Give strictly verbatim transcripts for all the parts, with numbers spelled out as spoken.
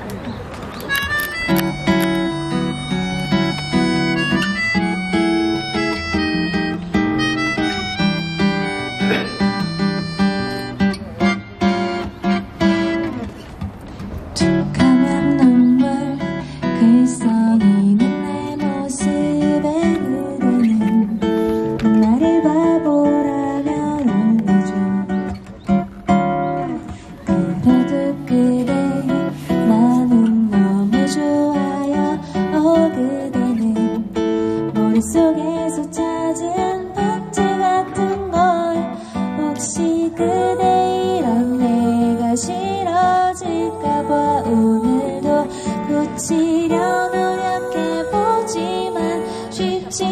머릿속에서 찾은 편지 같은 걸 혹시 그대 이런 내가 싫어질까봐 오늘도 고치려 노력해보지만 쉽지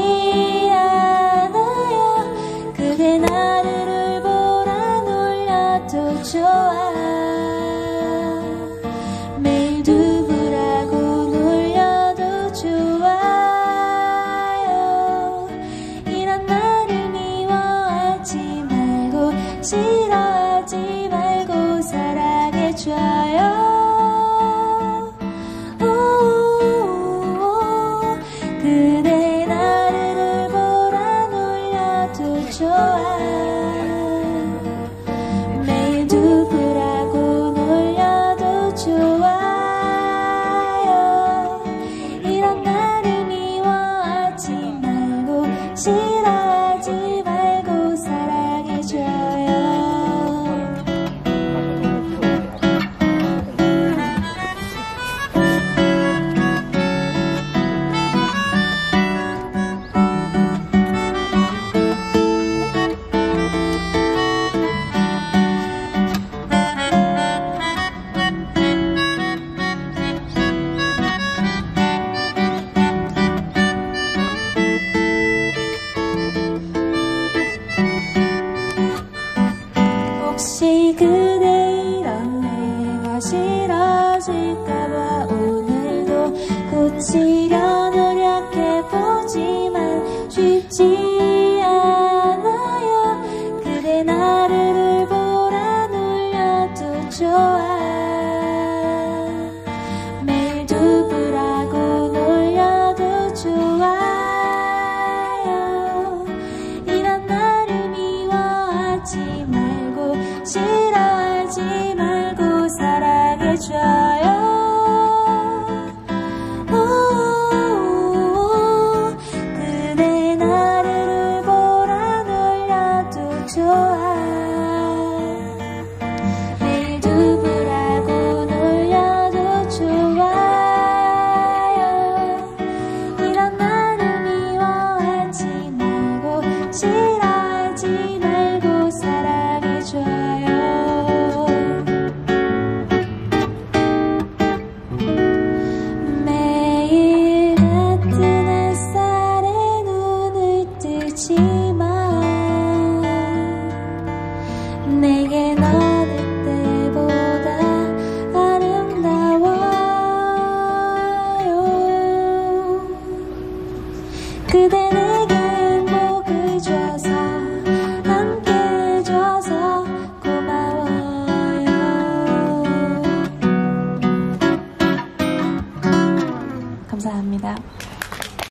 않아요. 그대 나를 울보라 놀려도 좋아. 매일 두부라고 놀려도 좋아. 싫어하지 말고 사랑해줘요. 오오오. 그대 나를 울보라 놀려도 좋아. 매일 두부라고 놀려도 좋아요. 이런 나를 미워하지 말고 싫어하지 말고 사랑해줘요. 혹시 그대 이런 내가 싫어질까봐 오늘도 고치려 노력해보지만 쉽지 않아요. 그대 나를 울보라 놀려도 좋아. 매일 두부라고 놀려도 좋아요. 이런 나를 미워하지 말고 싫어하지 말고 사랑해줘.